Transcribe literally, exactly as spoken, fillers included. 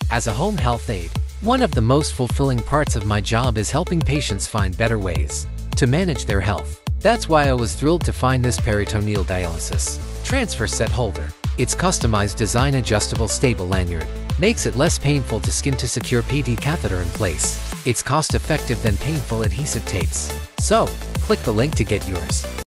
As a home health aide, one of the most fulfilling parts of my job is helping patients find better ways to manage their health. That's why I was thrilled to find this peritoneal dialysis transfer set holder. Its customized design adjustable stable lanyard makes it less painful to skin to secure P T catheter in place. It's cost-effective than painful adhesive tapes. So, click the link to get yours.